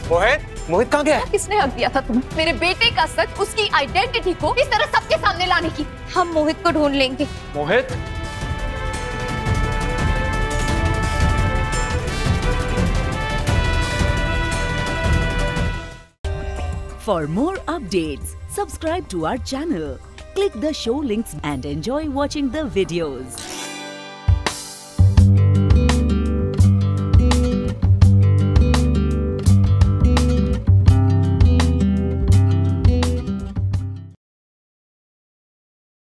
मोहित कहाँ गया? किसने हक दिया था तुम्हें मेरे बेटे का सच, उसकी आइडेंटिटी को इस तरह सबके सामने लाने की? हम मोहित को ढूंढ लेंगे। मोहित? For more updates, subscribe to our channel, click the show links and enjoy watching the videos.